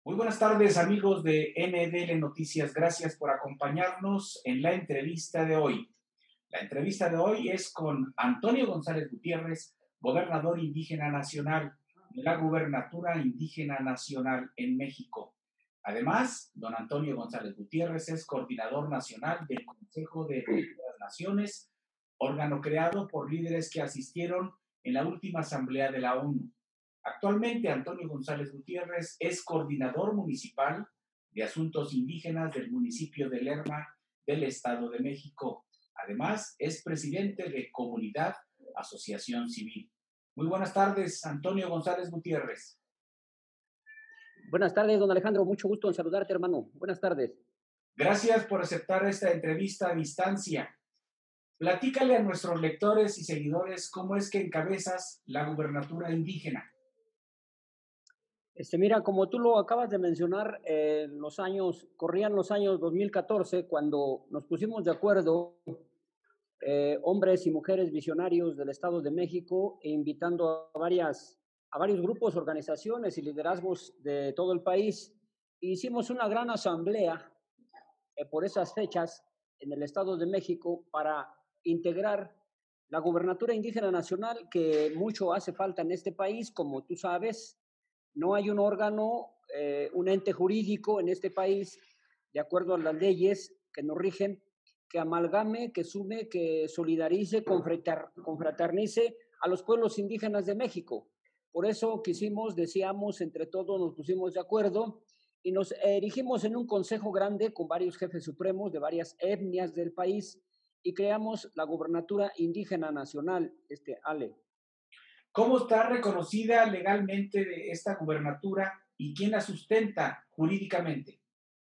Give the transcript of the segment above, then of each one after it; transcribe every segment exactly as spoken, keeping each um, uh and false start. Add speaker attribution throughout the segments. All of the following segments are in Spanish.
Speaker 1: Muy buenas tardes, amigos de N D L Noticias. Gracias por acompañarnos en la entrevista de hoy. La entrevista de hoy es con Antonio González Gutiérrez, gobernador indígena nacional de la Gubernatura Indígena Nacional en México. Además, don Antonio González Gutiérrez es coordinador nacional del Consejo de las Naciones, órgano creado por líderes que asistieron en la última asamblea de la ONU. Actualmente, Antonio González Gutiérrez es coordinador municipal de asuntos indígenas del municipio de Lerma del Estado de México. Además, es presidente de Comunidad Asociación Civil. Muy buenas tardes, Antonio González Gutiérrez.
Speaker 2: Buenas tardes, don Alejandro. Mucho gusto en saludarte, hermano. Buenas tardes.
Speaker 1: Gracias por aceptar esta entrevista a distancia. Platícale a nuestros lectores y seguidores cómo es que encabezas la gubernatura indígena.
Speaker 2: Este, mira, como tú lo acabas de mencionar, eh, los años, corrían los años dos mil catorce cuando nos pusimos de acuerdo, eh, hombres y mujeres visionarios del Estado de México, e invitando a varias, a varios grupos, organizaciones y liderazgos de todo el país. Hicimos una gran asamblea eh, por esas fechas en el Estado de México para integrar la gubernatura indígena nacional, que mucho hace falta en este país. Como tú sabes, no hay un órgano, eh, un ente jurídico en este país, de acuerdo a las leyes que nos rigen, que amalgame, que sume, que solidarice, confraternice a los pueblos indígenas de México. Por eso quisimos, decíamos, entre todos nos pusimos de acuerdo y nos erigimos en un consejo grande con varios jefes supremos de varias etnias del país y creamos la Gubernatura Indígena Nacional, este Ale.
Speaker 1: ¿Cómo está reconocida legalmente esta gubernatura y quién la sustenta jurídicamente?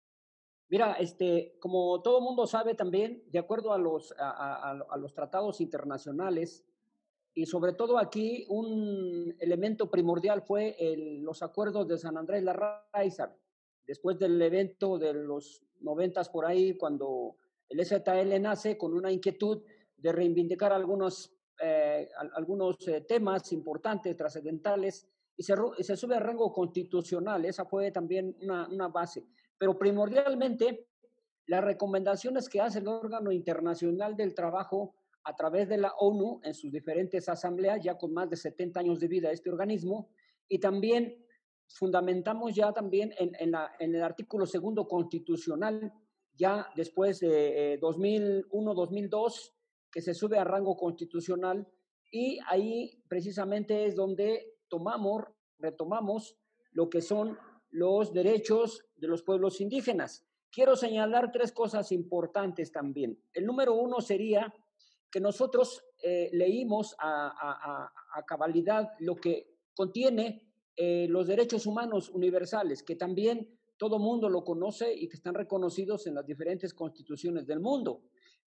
Speaker 2: Mira, este, como todo mundo sabe también, de acuerdo a los, a, a, a los tratados internacionales, y sobre todo aquí un elemento primordial fue el, los acuerdos de San Andrés Larraíza, después del evento de los noventas por ahí, cuando el S T L nace con una inquietud de reivindicar algunos, eh, algunos eh, temas importantes, trascendentales, y se, y se sube a rango constitucional. Esa fue también una, una base. Pero primordialmente, las recomendaciones que hace el órgano internacional del trabajo a través de la ONU en sus diferentes asambleas, ya con más de setenta años de vida este organismo, y también fundamentamos ya también en, en, la, en el artículo segundo constitucional, ya después de eh, dos mil uno dos mil dos, que se sube a rango constitucional, y ahí precisamente es donde tomamos, retomamos lo que son los derechos de los pueblos indígenas. Quiero señalar tres cosas importantes también. El número uno sería que nosotros eh, leímos a, a, a, cabalidad lo que contiene eh, los derechos humanos universales, que también todo mundo lo conoce y que están reconocidos en las diferentes constituciones del mundo.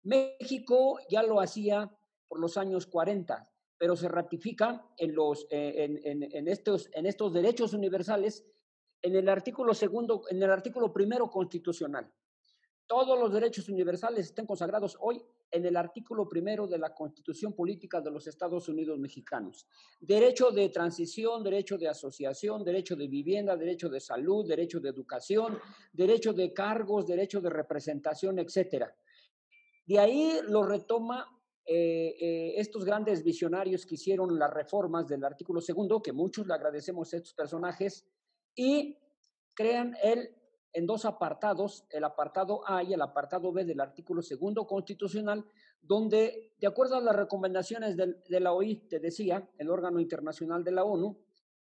Speaker 2: México ya lo hacía por los años cuarenta, pero se ratifica en, los, eh, en, en, en, estos, en estos derechos universales en el artículo segundo, en el artículo primero constitucional. Todos los derechos universales están consagrados hoy en el artículo primero de la Constitución Política de los Estados Unidos Mexicanos. Derecho de transición, derecho de asociación, derecho de vivienda, derecho de salud, derecho de educación, derecho de cargos, derecho de representación, etcétera. De ahí lo retoma eh, eh, estos grandes visionarios que hicieron las reformas del artículo segundo, que muchos le agradecemos a estos personajes, y crean el en dos apartados, el apartado A y el apartado B del artículo segundo constitucional, donde, de acuerdo a las recomendaciones de, de la O I, te decía, el órgano internacional de la ONU,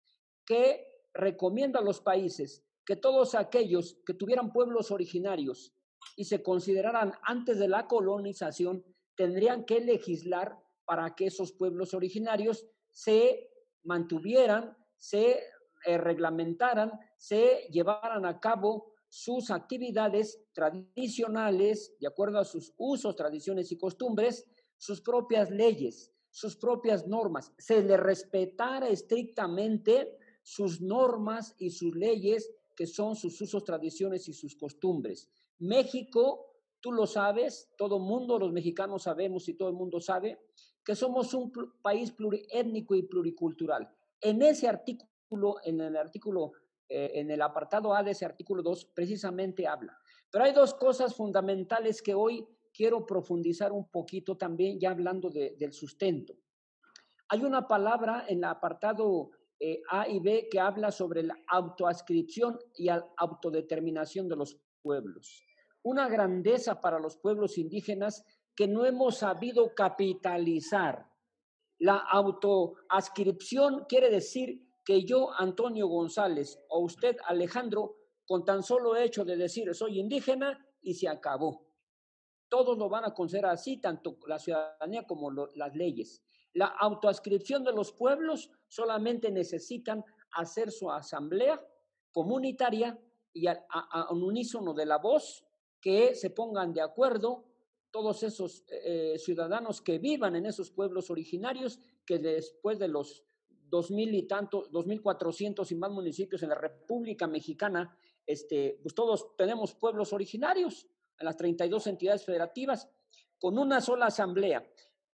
Speaker 2: que recomienda a los países que todos aquellos que tuvieran pueblos originarios y se consideraran antes de la colonización, tendrían que legislar para que esos pueblos originarios se mantuvieran, se eh, reglamentaran, se llevaran a cabo sus actividades tradicionales, de acuerdo a sus usos, tradiciones y costumbres, sus propias leyes, sus propias normas, se le respetara estrictamente sus normas y sus leyes, que son sus usos, tradiciones y sus costumbres. México, tú lo sabes, todo el mundo, los mexicanos sabemos y todo el mundo sabe que somos un país pluriétnico y pluricultural. En ese artículo, en el artículo eh, en el apartado A de ese artículo dos, precisamente habla. Pero hay dos cosas fundamentales que hoy quiero profundizar un poquito también, ya hablando de, del sustento. Hay una palabra en el apartado eh, A y B que habla sobre la autoascripción y la autodeterminación de los pueblos. Una grandeza para los pueblos indígenas que no hemos sabido capitalizar. La autoascripción quiere decir que yo, Antonio González, o usted, Alejandro, con tan solo hecho de decir soy indígena y se acabó. Todos lo van a considerar así, tanto la ciudadanía como lo, las leyes. La autoascripción de los pueblos solamente necesitan hacer su asamblea comunitaria y a, a, a un unísono de la voz, que se pongan de acuerdo todos esos eh, ciudadanos que vivan en esos pueblos originarios, que después de los dos mil y tanto, dos mil cuatrocientos y más municipios en la República Mexicana, este, pues todos tenemos pueblos originarios en las treinta y dos entidades federativas, con una sola asamblea.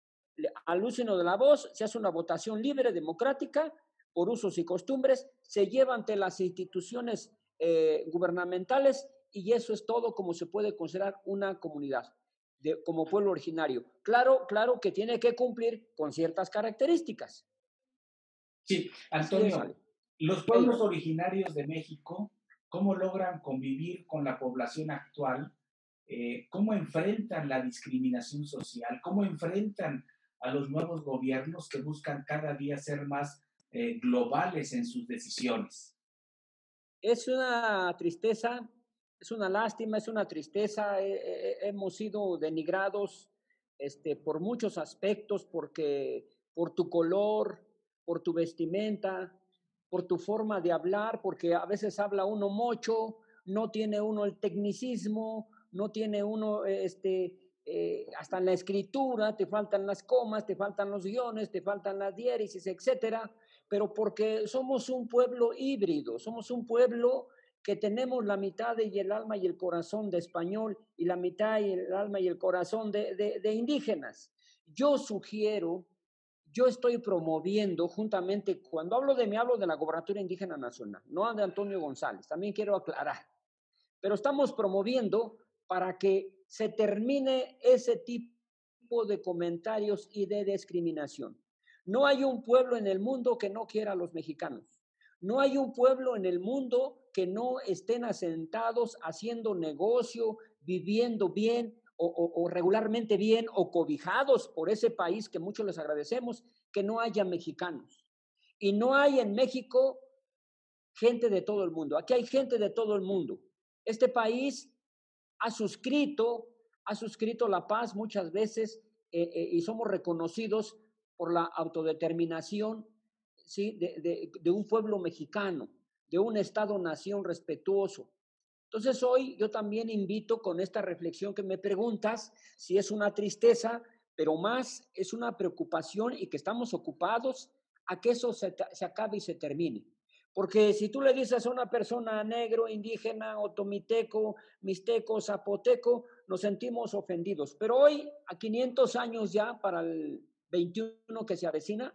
Speaker 2: Al uso de la voz se hace una votación libre, democrática, por usos y costumbres, se lleva ante las instituciones eh, gubernamentales y eso es todo como se puede considerar una comunidad, de, como pueblo originario. Claro, claro que tiene que cumplir con ciertas características.
Speaker 1: Sí, Antonio,
Speaker 2: es,
Speaker 1: los pueblos originarios de México, ¿cómo logran convivir con la población actual? Eh, ¿Cómo enfrentan la discriminación social? ¿Cómo enfrentan a los nuevos gobiernos que buscan cada día ser más eh, globales en sus decisiones?
Speaker 2: Es una tristeza, es una lástima, es una tristeza. Eh, eh, hemos sido denigrados este, por muchos aspectos, porque por tu color, por tu vestimenta, por tu forma de hablar, porque a veces habla uno mocho, no tiene uno el tecnicismo, no tiene uno este, eh, hasta en la escritura, te faltan las comas, te faltan los guiones, te faltan las diéresis, etcétera, pero porque somos un pueblo híbrido, somos un pueblo que tenemos la mitad y el alma y el corazón de español y la mitad y el alma y el corazón de, de, de indígenas. Yo sugiero, yo estoy promoviendo juntamente, cuando hablo de mí, hablo de la Gobernatura Indígena Nacional, no de Antonio González, también quiero aclarar, pero estamos promoviendo para que se termine ese tipo de comentarios y de discriminación. No hay un pueblo en el mundo que no quiera a los mexicanos. No hay un pueblo en el mundo que no estén asentados haciendo negocio, viviendo bien o, o, o regularmente bien o cobijados por ese país que mucho les agradecemos, que no haya mexicanos. Y no hay en México gente de todo el mundo. Aquí hay gente de todo el mundo. Este país ha suscrito, ha suscrito la paz muchas veces eh, eh, y somos reconocidos por la autodeterminación, ¿sí? de, de, de un pueblo mexicano, de un Estado-nación respetuoso. Entonces hoy yo también invito con esta reflexión que me preguntas si es una tristeza, pero más es una preocupación y que estamos ocupados a que eso se, se acabe y se termine. Porque si tú le dices a una persona negro, indígena, otomiteco, mixteco, zapoteco, nos sentimos ofendidos. Pero hoy, a quinientos años ya para el veintiuno que se avecina,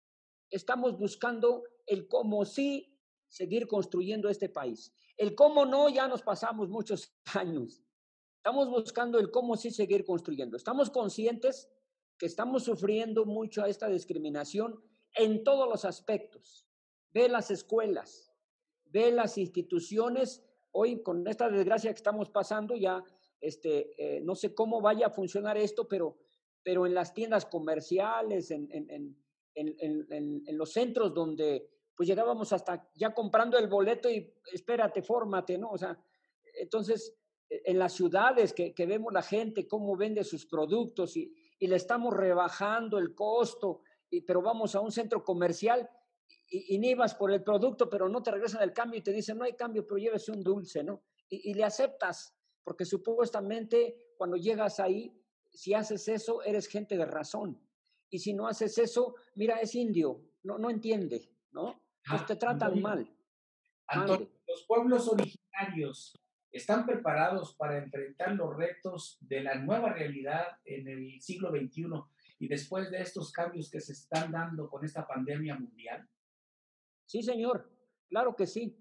Speaker 2: estamos buscando el cómo sí seguir construyendo este país. El cómo no ya nos pasamos muchos años. Estamos buscando el cómo sí seguir construyendo. Estamos conscientes que estamos sufriendo mucho esta discriminación en todos los aspectos. Ve las escuelas, ve las instituciones. Hoy con esta desgracia que estamos pasando ya, este, eh, no sé cómo vaya a funcionar esto, pero, pero en las tiendas comerciales, en, en, en, en, en, en los centros donde pues llegábamos hasta ya comprando el boleto y espérate, fórmate, ¿no? O sea, entonces en las ciudades que, que vemos la gente cómo vende sus productos y, y le estamos rebajando el costo, y, pero vamos a un centro comercial y, y ni vas por el producto, pero no te regresan el cambio y te dicen, no hay cambio, pero llévese un dulce, ¿no? Y, y le aceptas, porque supuestamente cuando llegas ahí, si haces eso, eres gente de razón. Y si no haces eso, mira, es indio, no, no entiende, ¿no? Entonces
Speaker 1: Ah,
Speaker 2: te tratan
Speaker 1: Antonio,
Speaker 2: mal.
Speaker 1: Antonio,
Speaker 2: Mande.
Speaker 1: los pueblos originarios están preparados para enfrentar los retos de la nueva realidad en el siglo veintiuno y después de estos cambios que se están dando con esta pandemia mundial.
Speaker 2: Sí, señor, claro que sí.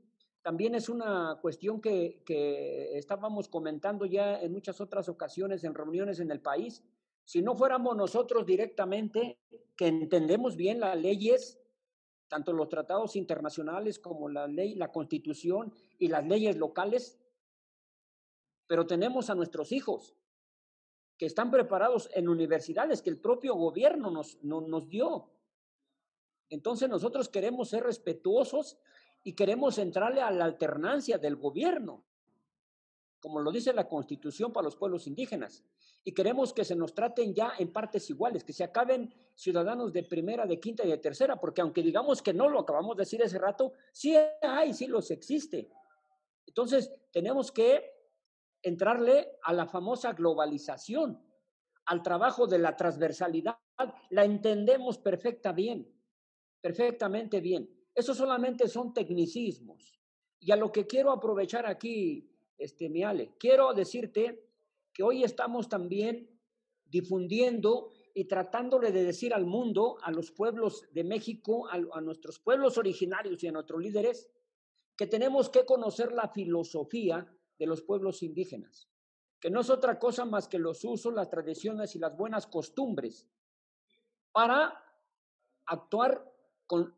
Speaker 2: también es una cuestión que, que estábamos comentando ya en muchas otras ocasiones en reuniones en el país. Si no fuéramos nosotros directamente, que entendemos bien las leyes, tanto los tratados internacionales como la ley, la Constitución y las leyes locales, pero tenemos a nuestros hijos que están preparados en universidades que el propio gobierno nos, no, nos dio. Entonces nosotros queremos ser respetuosos y queremos entrarle a la alternancia del gobierno, como lo dice la Constitución para los pueblos indígenas. Y queremos que se nos traten ya en partes iguales, que se acaben ciudadanos de primera, de quinta y de tercera, porque aunque digamos que no, lo acabamos de decir hace rato, sí hay, sí los existe. Entonces tenemos que entrarle a la famosa globalización, al trabajo de la transversalidad. La entendemos perfecta bien, perfectamente bien. Eso solamente son tecnicismos. Y a lo que quiero aprovechar aquí, este, mi Ale, quiero decirte que hoy estamos también difundiendo y tratándole de decir al mundo, a los pueblos de México, a, a nuestros pueblos originarios y a nuestros líderes, que tenemos que conocer la filosofía de los pueblos indígenas, que no es otra cosa más que los usos, las tradiciones y las buenas costumbres para actuar con,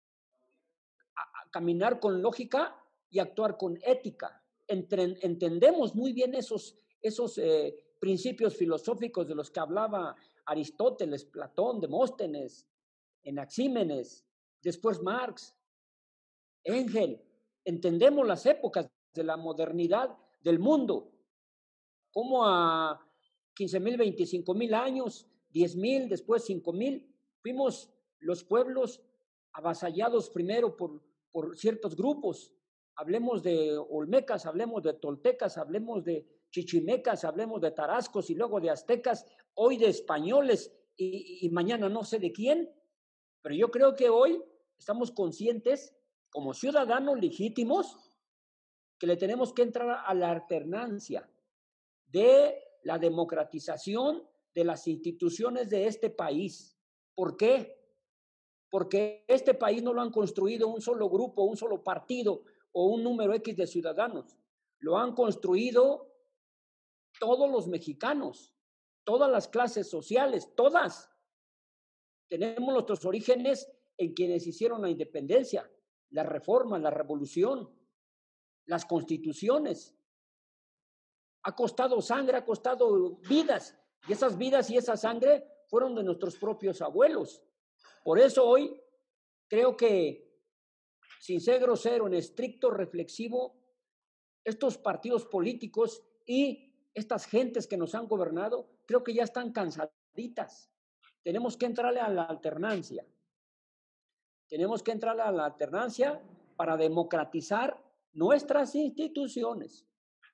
Speaker 2: a, a caminar con lógica y actuar con ética. Entre, entendemos muy bien esos, esos eh, principios filosóficos de los que hablaba Aristóteles, Platón, Demóstenes, Anaxímenes, después Marx, Engel. Entendemos las épocas de la modernidad del mundo, como a quince mil, veinticinco mil años, diez mil, después cinco mil, fuimos los pueblos avasallados primero por, por ciertos grupos. Hablemos de olmecas, hablemos de toltecas, hablemos de chichimecas, hablemos de tarascos y luego de aztecas, hoy de españoles y, y mañana no sé de quién, pero yo creo que hoy estamos conscientes como ciudadanos legítimos que le tenemos que entrar a la alternancia de la democratización de las instituciones de este país. ¿Por qué? Porque este país no lo han construido un solo grupo, un solo partido o un número X de ciudadanos. Lo han construido todos los mexicanos, todas las clases sociales, todas. Tenemos nuestros orígenes en quienes hicieron la independencia, la reforma, la revolución, las constituciones. Ha costado sangre, ha costado vidas, y esas vidas y esa sangre fueron de nuestros propios abuelos. Por eso hoy creo que, sin ser grosero, en estricto reflexivo, estos partidos políticos y estas gentes que nos han gobernado, creo que ya están cansaditas. Tenemos que entrarle a la alternancia. Tenemos que entrarle a la alternancia para democratizar nuestras instituciones.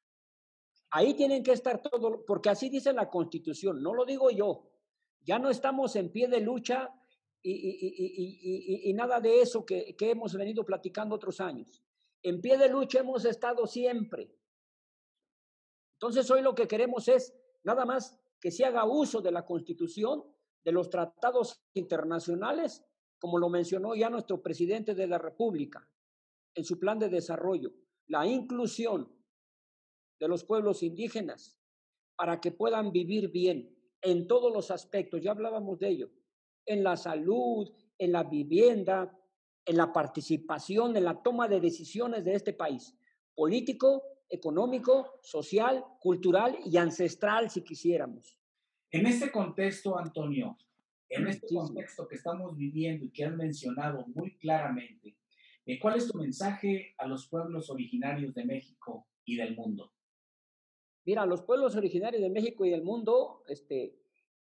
Speaker 2: Ahí tienen que estar todos, porque así dice la Constitución, no lo digo yo. Ya no estamos en pie de lucha y, y, y, y, y nada de eso que, que hemos venido platicando otros años. En pie de lucha hemos estado siempre. Entonces hoy lo que queremos es nada más que se haga uso de la Constitución, de los tratados internacionales, como lo mencionó ya nuestro presidente de la República en su plan de desarrollo, la inclusión de los pueblos indígenas para que puedan vivir bien en todos los aspectos, ya hablábamos de ello, en la salud, en la vivienda, en la participación, en la toma de decisiones de este país, político, económico, social, cultural y ancestral, si quisiéramos.
Speaker 1: En este contexto, Antonio, en este
Speaker 2: Sí,
Speaker 1: contexto que estamos viviendo y que has mencionado muy claramente, ¿cuál es tu mensaje a los pueblos originarios de México y del mundo?
Speaker 2: Mira, los pueblos originarios de México y del mundo, este,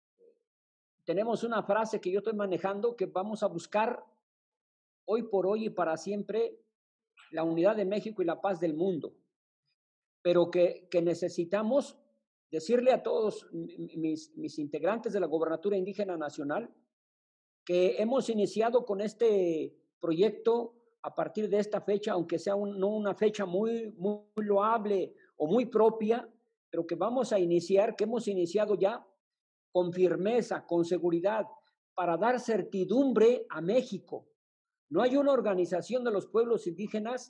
Speaker 2: tenemos una frase que yo estoy manejando, que vamos a buscar hoy por hoy y para siempre la unidad de México y la paz del mundo, pero que, que necesitamos decirle a todos mis, mis integrantes de la Gobernatura Indígena Nacional que hemos iniciado con este proyecto a partir de esta fecha, aunque sea un, no una fecha muy, muy loable o muy propia, pero que vamos a iniciar, que hemos iniciado ya con firmeza, con seguridad, para dar certidumbre a México. No hay una organización de los pueblos indígenas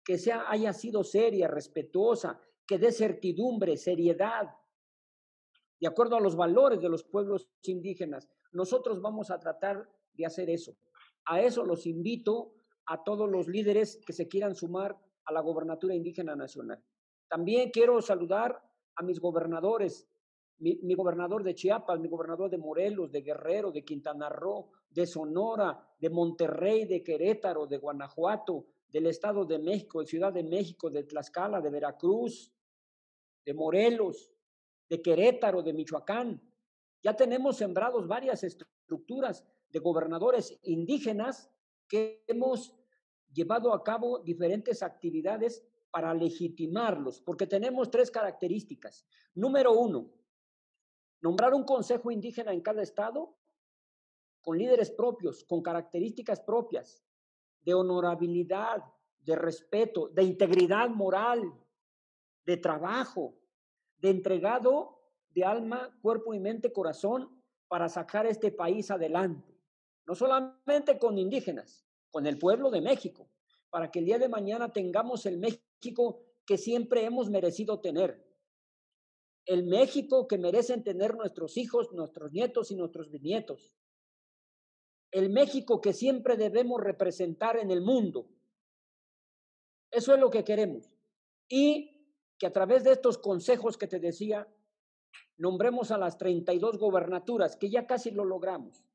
Speaker 2: que sea, haya sido seria, respetuosa, que dé certidumbre, seriedad, de acuerdo a los valores de los pueblos indígenas. Nosotros vamos a tratar de hacer eso. A eso los invito a todos los líderes que se quieran sumar a la gobernatura indígena nacional. También quiero saludar a mis gobernadores, mi, mi gobernador de Chiapas, mi gobernador de Morelos, de Guerrero, de Quintana Roo, de Sonora, de Monterrey, de Querétaro, de Guanajuato, del Estado de México, de Ciudad de México, de Tlaxcala, de Veracruz, de Morelos, de Querétaro, de Michoacán. Ya tenemos sembrados varias estructuras de gobernadores indígenas que hemos llevado a cabo diferentes actividades para legitimarlos, porque tenemos tres características. Número uno, nombrar un consejo indígena en cada estado con líderes propios, con características propias, de honorabilidad, de respeto, de integridad moral, de trabajo, de entregado de alma, cuerpo y mente, corazón, para sacar este país adelante. No solamente con indígenas, con el pueblo de México, para que el día de mañana tengamos el México que siempre hemos merecido tener. El México que merecen tener nuestros hijos, nuestros nietos y nuestros bisnietos. El México que siempre debemos representar en el mundo. Eso es lo que queremos. Y que a través de estos consejos que te decía, nombremos a las treinta y dos gobernaturas, que ya casi lo logramos.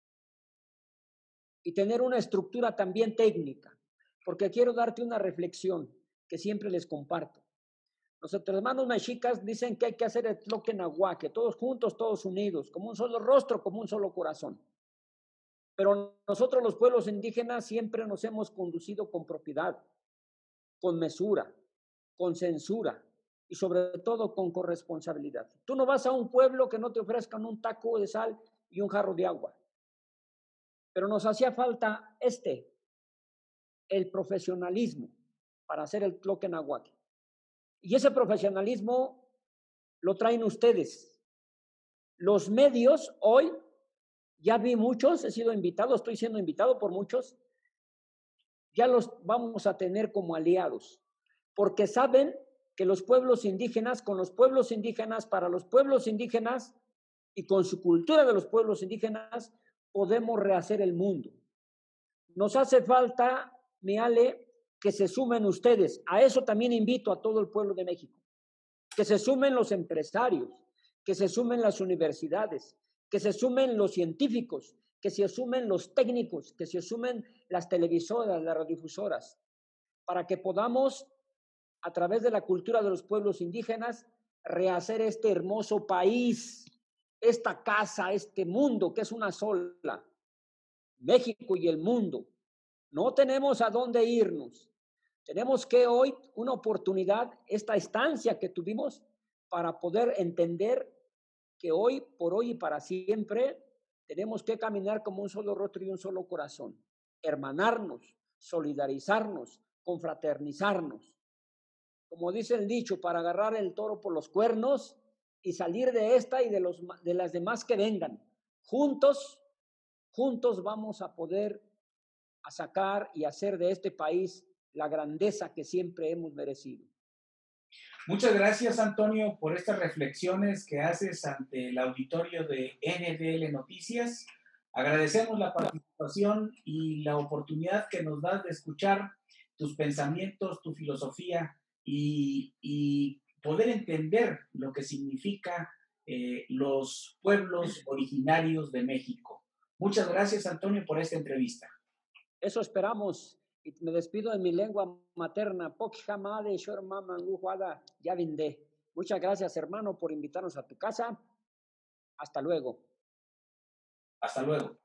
Speaker 2: Y tener una estructura también técnica, porque quiero darte una reflexión que siempre les comparto. Nuestros hermanos mexicas dicen que hay que hacer el Tloquenahuaque, todos juntos, todos unidos, como un solo rostro, como un solo corazón. Pero nosotros los pueblos indígenas siempre nos hemos conducido con propiedad, con mesura, con censura y sobre todo con corresponsabilidad. Tú no vas a un pueblo que no te ofrezcan un taco de sal y un jarro de agua. Pero nos hacía falta este, el profesionalismo para hacer el Tloquenahuaque. Y ese profesionalismo lo traen ustedes. Los medios hoy, ya vi muchos, he sido invitado, estoy siendo invitado por muchos, ya los vamos a tener como aliados, porque saben que los pueblos indígenas, con los pueblos indígenas, para los pueblos indígenas y con su cultura de los pueblos indígenas, podemos rehacer el mundo. Nos hace falta, mi Ale, que se sumen ustedes. A eso también invito a todo el pueblo de México. Que se sumen los empresarios, que se sumen las universidades, que se sumen los científicos, que se sumen los técnicos, que se sumen las televisoras, las radiodifusoras, para que podamos, a través de la cultura de los pueblos indígenas, rehacer este hermoso país, esta casa, este mundo que es una sola, México y el mundo. No tenemos a dónde irnos. Tenemos que hoy una oportunidad, esta estancia que tuvimos, para poder entender que hoy, por hoy y para siempre, tenemos que caminar como un solo rostro y un solo corazón, hermanarnos, solidarizarnos, confraternizarnos. Como dice el dicho, para agarrar el toro por los cuernos y salir de esta y de, los, de las demás que vengan. Juntos, juntos vamos a poder a sacar y hacer de este país la grandeza que siempre hemos merecido.
Speaker 1: Muchas gracias, Antonio, por estas reflexiones que haces ante el auditorio de N D L Noticias. Agradecemos la participación y la oportunidad que nos das de escuchar tus pensamientos, tu filosofía y, y poder entender lo que significa eh, los pueblos originarios de México. Muchas gracias, Antonio, por esta entrevista.
Speaker 2: Eso esperamos. Y me despido en mi lengua materna. Muchas gracias, hermano, por invitarnos a tu casa. Hasta luego.
Speaker 1: Hasta luego.